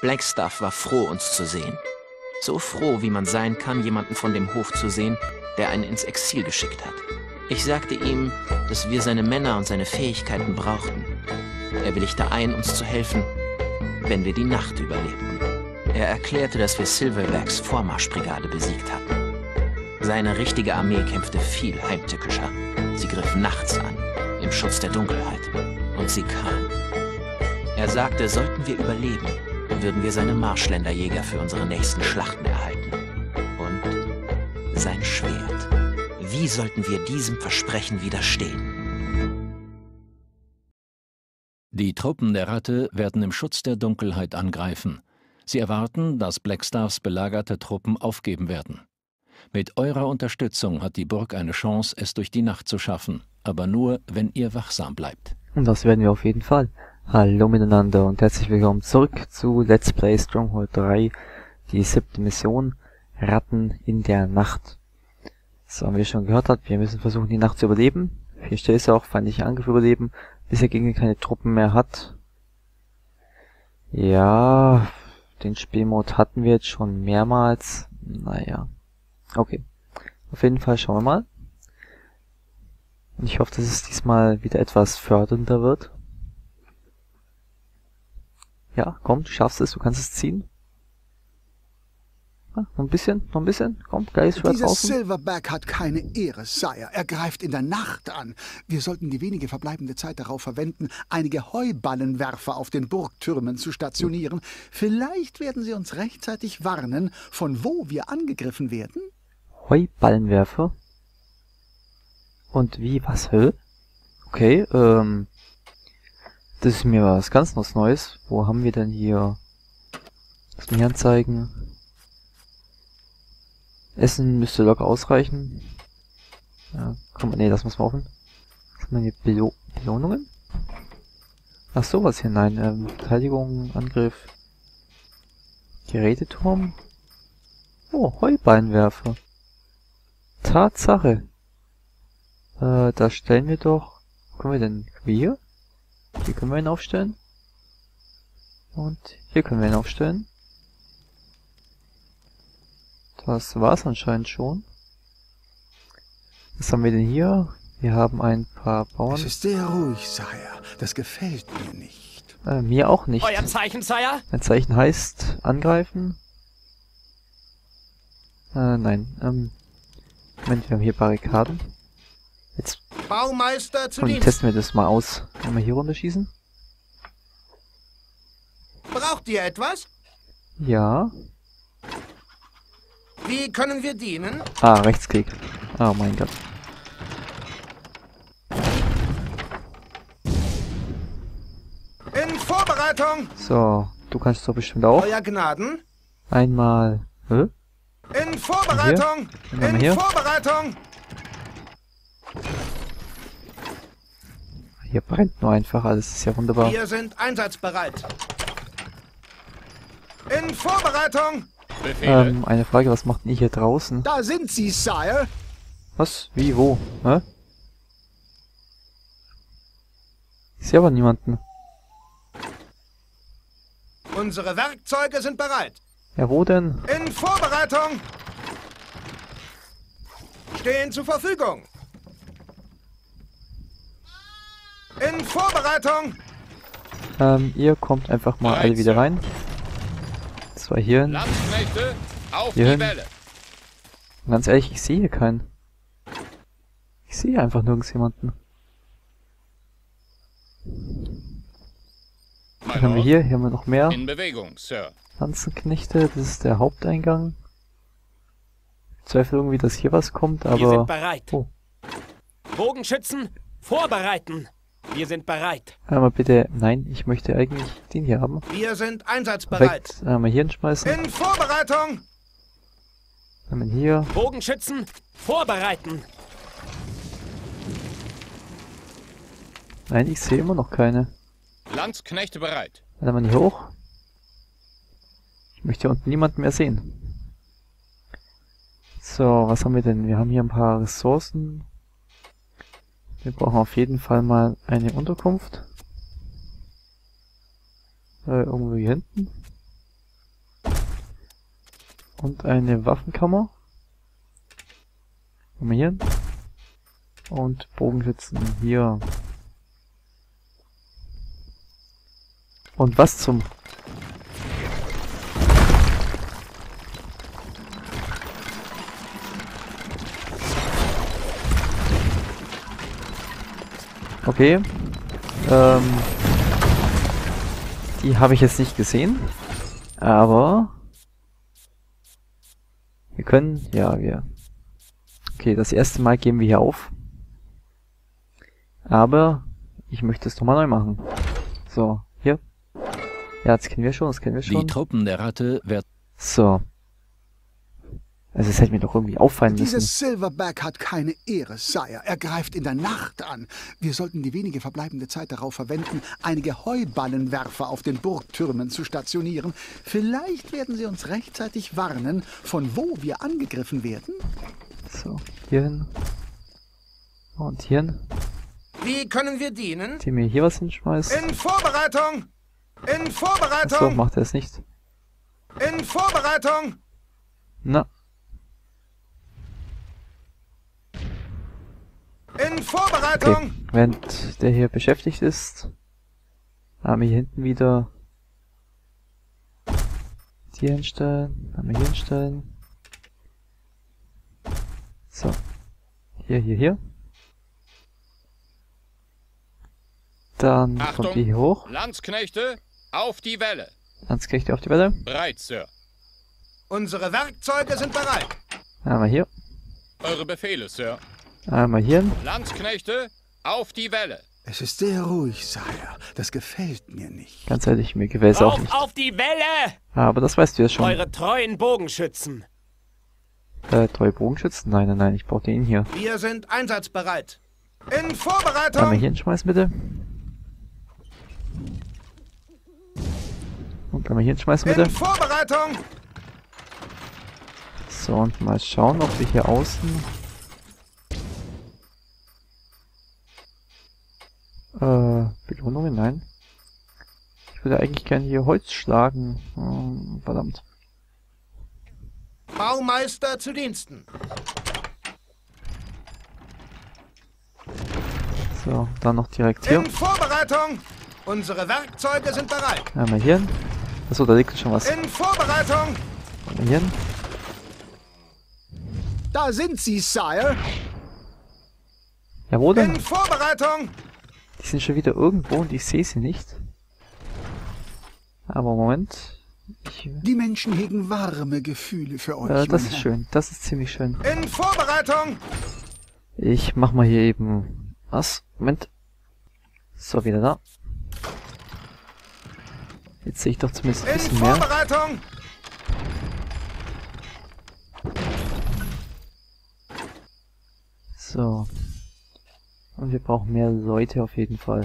Blackstaff war froh, uns zu sehen. So froh, wie man sein kann, jemanden von dem Hof zu sehen, der einen ins Exil geschickt hat. Ich sagte ihm, dass wir seine Männer und seine Fähigkeiten brauchten. Er willigte ein, uns zu helfen, wenn wir die Nacht überlebten. Er erklärte, dass wir Silverbacks Vormarschbrigade besiegt hatten. Seine richtige Armee kämpfte viel heimtückischer. Sie griff nachts an, im Schutz der Dunkelheit. Und sie kam. Er sagte, sollten wir überleben, würden wir seine Marschländerjäger für unsere nächsten Schlachten erhalten. Und sein Schwert. Wie sollten wir diesem Versprechen widerstehen? Die Truppen der Ratte werden im Schutz der Dunkelheit angreifen. Sie erwarten, dass Blackstaffs belagerte Truppen aufgeben werden. Mit eurer Unterstützung hat die Burg eine Chance, es durch die Nacht zu schaffen. Aber nur, wenn ihr wachsam bleibt. Und das werden wir auf jeden Fall. Hallo miteinander und herzlich willkommen zurück zu Let's Play Stronghold 3, die 7. Mission, Ratten in der Nacht. So, wie ihr schon gehört habt, wir müssen versuchen, die Nacht zu überleben. Hier steht es auch, feindliche Angriffe überleben, bis der Gegner keine Truppen mehr hat. Ja, den Spielmod hatten wir jetzt schon mehrmals. Naja, okay. Auf jeden Fall schauen wir mal. Und ich hoffe, dass es diesmal wieder etwas fördernder wird. Ja, komm, du schaffst es, du kannst es ziehen. Ah, noch ein bisschen, komm, gleich Schwert Dieser draußen. Silverback hat keine Ehre, Sire. Er greift in der Nacht an. Wir sollten die wenige verbleibende Zeit darauf verwenden, einige Heuballenwerfer auf den Burgtürmen zu stationieren. Vielleicht werden sie uns rechtzeitig warnen, von wo wir angegriffen werden. Heuballenwerfer? Und wie, was, hä? Okay, das ist mir was ganz Neues. Wo haben wir denn hier? Lass mich anzeigen. Essen müsste locker ausreichen. Ja, komm, nee, das muss man offen. Was haben wir hier? Belohnungen? Ach sowas hier, nein. Verteidigung, Angriff. Geräteturm. Oh, Heuballenwerfer. Tatsache. Da stellen wir doch... Können wir denn... Hier? Hier können wir ihn aufstellen. Und hier können wir ihn aufstellen. Das war's anscheinend schon. Was haben wir denn hier? Wir haben ein paar Bauern. Es ist sehr ruhig, Sire. Das gefällt mir nicht. Mir auch nicht. Euer Zeichen, Sire? Ein Zeichen heißt angreifen. Nein. Moment, wir haben hier Barrikaden. Jetzt Baumeister zu Dienst. testen wir das mal aus. Können wir hier runterschießen? Braucht ihr etwas? Ja. Wie können wir dienen? Ah, Rechtsklick. Oh mein Gott. In Vorbereitung! So, du kannst doch bestimmt auch. Euer Gnaden? Einmal. Hä? In Vorbereitung! Hier? In Hier? Vorbereitung! Hier brennt nur einfach alles. Das ist ja wunderbar. Wir sind einsatzbereit. In Vorbereitung! Eine Frage, was macht denn ihr hier draußen? Da sind sie, Sire. Was? Wie? Wo? Hä? Ich sehe aber niemanden. Unsere Werkzeuge sind bereit. Ja, wo denn? In Vorbereitung! Stehen zur Verfügung. In Vorbereitung! Ihr kommt einfach mal alle wieder rein. Das war hier hin. Landsknechte, auf Hier die hin. Welle. Und ganz ehrlich, ich sehe hier keinen. Ich sehe einfach nirgends jemanden. Was haben wir hier? Hier haben wir noch mehr In Bewegung, Sir. Lanzenknechte. Das ist der Haupteingang. Ich zweifle irgendwie, dass hier was kommt, aber... Wir sind bereit. Oh. Bogenschützen, vorbereiten. Wir sind bereit. Einmal bitte... Nein, ich möchte eigentlich den hier haben. Wir sind einsatzbereit. Perfekt. Einmal hier hinschmeißen. In Vorbereitung! Einmal hier. Bogenschützen, vorbereiten. Nein, ich sehe immer noch keine. Landsknechte bereit. Dann mal hier hoch. Ich möchte hier unten niemanden mehr sehen. So, was haben wir denn? Wir haben hier ein paar Ressourcen. Wir brauchen auf jeden Fall mal eine Unterkunft. Irgendwo hier hinten. Und eine Waffenkammer. Guck mal hier. Und Bogenschützen hier. Und was zum... Okay. Die habe ich jetzt nicht gesehen. Aber... Wir können... Ja, wir... Okay, das erste Mal geben wir hier auf. Aber... Ich möchte es nochmal neu machen. So, hier. Ja, das kennen wir schon, das kennen wir schon. Die Truppen der Ratte werden... So. Also es hätte mir doch irgendwie auffallen müssen. Dieses Silverback hat keine Ehre, Sire. Er greift in der Nacht an. Wir sollten die wenige verbleibende Zeit darauf verwenden, einige Heuballenwerfer auf den Burgtürmen zu stationieren. Vielleicht werden sie uns rechtzeitig warnen, von wo wir angegriffen werden. So, hierhin. Und hierhin. Wie können wir dienen? Die mir hier was hinschmeißt. In Vorbereitung! In Achso, Vorbereitung! macht er es nicht. In Vorbereitung! Na, In Vorbereitung! okay. Während der hier beschäftigt ist, haben wir hier hinten wieder die hier hinstellen, haben wir hier hinstellen. So. Hier. Dann Achtung. kommt die hier hoch. Landsknechte, auf die Welle. Landsknechte auf die Welle. Bereit, Sir. Unsere Werkzeuge sind bereit. Einmal hier. Eure Befehle, Sir. Einmal hier. Landsknechte, auf die Welle. Es ist sehr ruhig, Sire. Das gefällt mir nicht. Ganz ehrlich, mir gefällt es auch nicht. Auf die Welle! Aber das weißt du ja schon. Eure treuen Bogenschützen. Treue Bogenschützen? Nein, ich brauche den hier. Wir sind einsatzbereit. In Einmal Vorbereitung! hier hinschmeißen, bitte. Und einmal hier hinschmeißen, bitte. In Vorbereitung! So, und mal schauen, ob wir hier außen... Belohnungen? Nein. Ich würde eigentlich gerne hier Holz schlagen. Verdammt. Baumeister zu Diensten. So, dann noch direkt hier. In Vorbereitung! Unsere Werkzeuge sind bereit. Einmal hier. Achso, da liegt schon was. In Vorbereitung! Einmal hier. Da sind sie, Sire. Ja, wo denn? In Vorbereitung! Die sind schon wieder irgendwo und ich sehe sie nicht. Aber Moment. Die Menschen hegen warme Gefühle für euch. Das mein ist Herr. schön. Das ist ziemlich schön. In Vorbereitung! Ich mach mal hier eben... Was? Moment. So, wieder da. Jetzt sehe ich doch zumindest ein In bisschen mehr. Vorbereitung! So. Und wir brauchen mehr Leute auf jeden Fall.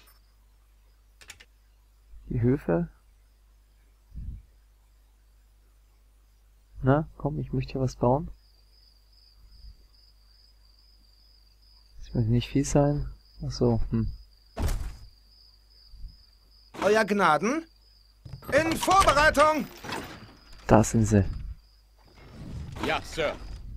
Die Höfe. Na, komm, ich möchte hier was bauen. Das wird nicht viel sein. Achso, Euer Gnaden! In Vorbereitung! Da sind sie. Ja, Sir.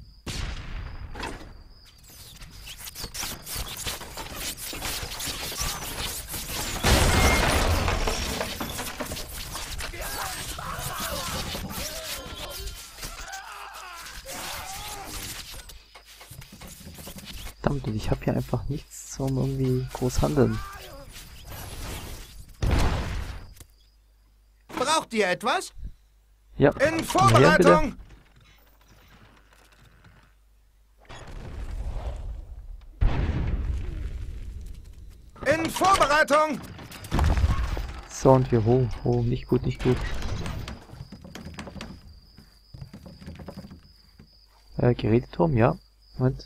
Verdammt, und ich habe hier einfach nichts zum irgendwie groß handeln. Braucht ihr etwas? Ja, In komm her, bitte. Vorbereitung! In Vorbereitung! So, und wir nicht gut, nicht gut. Geräteturm, ja. Moment,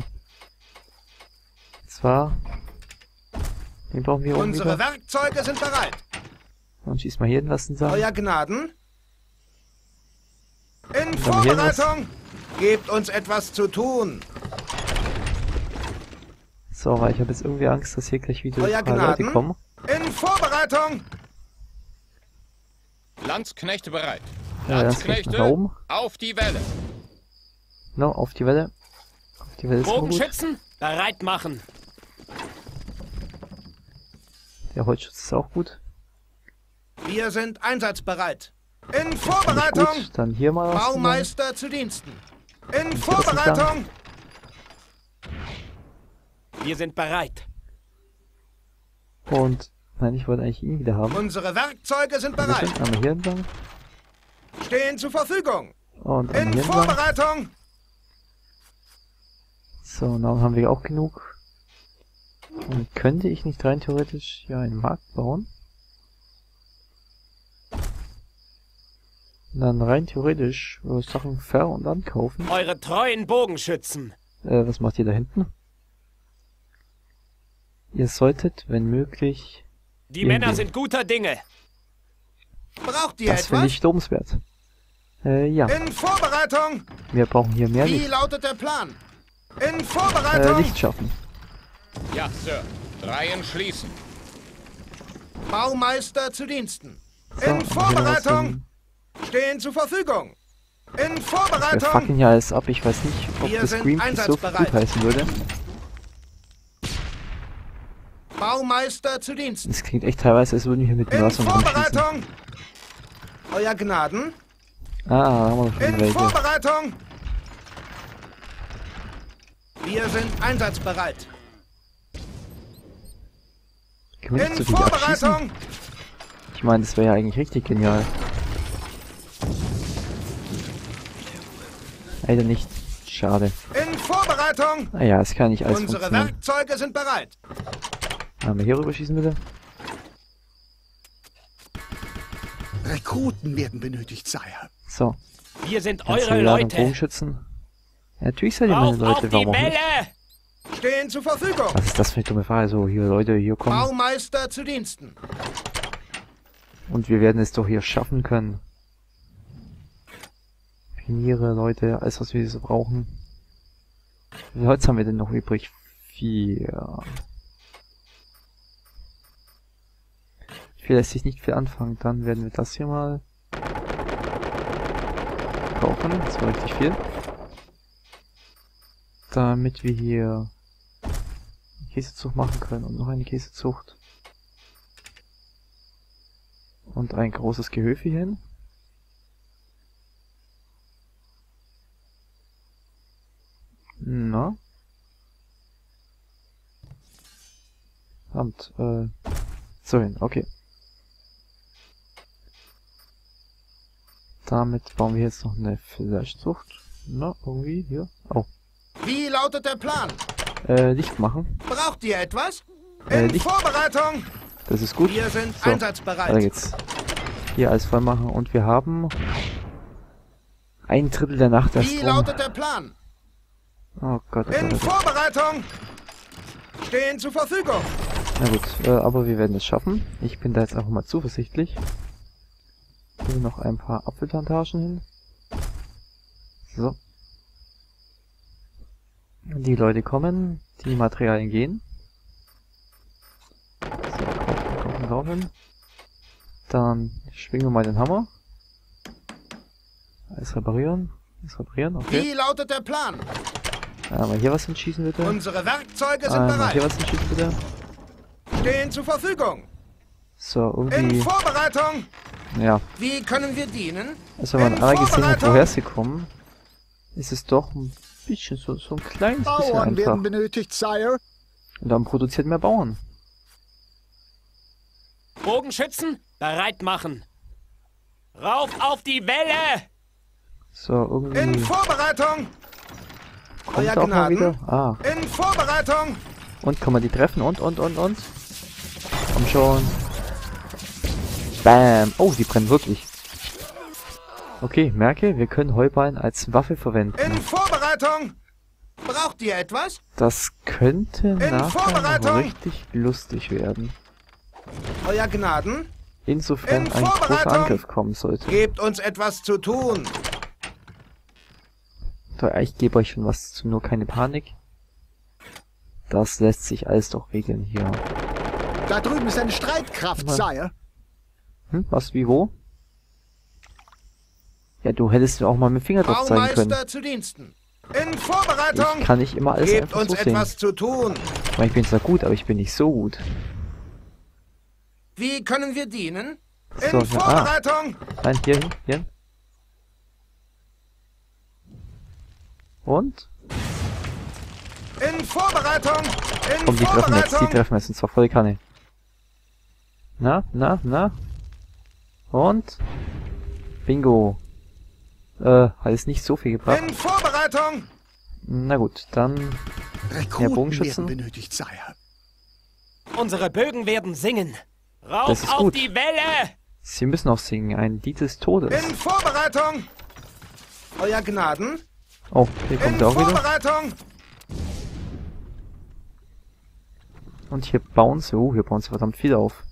zwar... Den brauchen wir oben Unsere wieder. Werkzeuge sind bereit. Und schieß mal hier hin, lassen sagen. Euer Gnaden? In Dann hier Vorbereitung! Gebt uns etwas zu tun. So, weil ich habe jetzt irgendwie Angst, dass hier gleich wieder Euer ein paar Leute Gnaden? kommen. In Vorbereitung! Landsknechte bereit. Ja, das geht nach Landsknechte, oben. auf die Welle. No, auf die Welle. Auf die Welle ist immer gut. Bogenschützen, bereit machen. Der Holzschutz ist auch gut. Wir sind einsatzbereit. In Nicht Vorbereitung. gut. Dann hier mal was. Baumeister zu Diensten. In das Vorbereitung. Wir sind bereit. Und, nein, ich wollte eigentlich ihn wieder haben. Unsere Werkzeuge sind Wir bereit. sind einmal hier entlang. Stehen zur Verfügung. Und einmal In hier entlang. Vorbereitung. So, dann haben wir auch genug. Und könnte ich nicht rein theoretisch hier einen Markt bauen? Und dann rein theoretisch Sachen ver- und ankaufen. Eure treuen Bogenschützen. Was macht ihr da hinten? Ihr solltet, wenn möglich... Die Irgendwie. Männer sind guter Dinge. Braucht ihr Das finde etwas? ich lobenswert. Ja, In Vorbereitung. wir brauchen hier mehr Wie Licht. lautet der Plan? In Vorbereitung. Licht schaffen. Ja, Sir. Reihen schließen. Baumeister zu Diensten. So, In und hier noch was Vorbereitung. hin. Stehen zur Verfügung. In Wir Vorbereitung. fucken hier alles ab. Ich weiß nicht, ob Wir das sind Greenpeace so einsatzbereit. gut heißen würde. Baumeister zu Diensten. Das klingt echt teilweise, als würden wir hier mit dem In Wasser rumschießen. Vorbereitung. Euer Gnaden. Ah, da haben wir noch schon In welche. Vorbereitung. Wir sind einsatzbereit. Können wir nicht In so viele abschießen? Vorbereitung. Ich meine, das wäre ja eigentlich richtig genial. Leider nicht. Schade. In Vorbereitung. Naja, es kann nicht alles Unsere funktionieren. Werkzeuge sind bereit. Haben wir hier rüber schießen bitte? Rekruten werden benötigt, Sire. So. Wir sind Ganze eure Ladung Leute. Bogenschützen. Ja, natürlich seid ihr meine Rauf auf Leute, die warum auch nicht? Welle. Stehen zur Verfügung. Was ist das für eine dumme Frage? So, hier Leute, hier kommen. Baumeister zu Diensten. Und wir werden es doch hier schaffen können. Pioniere, Leute, alles was wir so brauchen. Wie viel Holz haben wir denn noch übrig? 4. Viel lässt sich nicht viel anfangen. Dann werden wir das hier mal kaufen. Das war richtig viel. Damit wir hier Käsezucht machen können und noch eine Käsezucht. Und ein großes Gehöfe hier hin. Na? Verdammt, so hin, okay. Damit bauen wir jetzt noch eine Fleischzucht. Na, irgendwie, hier. Oh. Wie lautet der Plan? Licht machen. Braucht ihr etwas? In Licht. Vorbereitung. Das ist gut. Wir sind So, weiter einsatzbereit. geht's. Hier alles voll machen und wir haben 1/3 der Nacht erst Wie rum. lautet der Plan? Oh Gott, oh Gott, In oh Gott. Vorbereitung. Stehen zur Verfügung. Na gut, aber wir werden es schaffen. Ich bin da jetzt einfach mal zuversichtlich. Hier noch ein paar Apfelplantagen hin. So. Die Leute kommen, die Materialien gehen. So, kaufen. Dann schwingen wir mal den Hammer. Alles reparieren. Okay. Wie lautet der Plan? Mal hier was hinschießen bitte. Unsere Werkzeuge sind Mal hier bereit. was hinschießen bitte. Stehen zur Verfügung. So, In irgendwie. Vorbereitung. Ja. Wie können wir dienen? Also wenn man In alle gesehen hat, Vorbereitung. woher sie kommen, ist es doch ein bisschen so ein kleines bisschen Bauern werden einfach. benötigt, Sire. Und dann produziert mehr Bauern. Bogenschützen, bereit machen. Rauf auf die Welle. So, In irgendwie Vorbereitung. kommt Euer er auch mal Gnaden. wieder. Ah, In Vorbereitung. und kann man die treffen und. Komm schon. Bam. Oh, die brennen wirklich. Okay, merke, wir können Heuballen als Waffe verwenden. In Vorbereitung. Braucht ihr etwas? Das könnte nachher noch Vorbereitung. richtig lustig werden. Euer Gnaden. Insofern In ein großer Vorbereitung. Angriff kommen sollte. Gebt uns etwas zu tun. So, ich gebe euch schon was zu, nur keine Panik. Das lässt sich alles doch regeln hier. Da drüben ist eine Streitkraft, Was? Sire. Was, wie, wo? Ja, du hättest auch mal mit dem Finger drauf zeigen können. Baumeister zu Diensten. In Vorbereitung. Ich kann nicht immer alles Gebt einfach uns so sehen. etwas zu tun. Ich meine, ich bin zwar gut, aber ich bin nicht so gut. Wie können wir dienen? So, In ja, Vorbereitung. Nein, hier hin, hier hin. Und? In Vorbereitung. In Komm, die treffen jetzt, Vorbereitung. und zwar voll Kanne. Na? Und? Bingo. Hat es nicht so viel gebracht. In Vorbereitung. Na gut, dann... Rekruten Bogenschützen? werden benötigt, Sire. Unsere Bögen werden singen. Das Rauf ist auf gut. die Welle! Sie müssen auch singen, ein Lied des Todes. In Vorbereitung. Euer Gnaden. Oh, hier kommt In er auch wieder. Vorbereitung. Und hier bauen sie verdammt viel auf.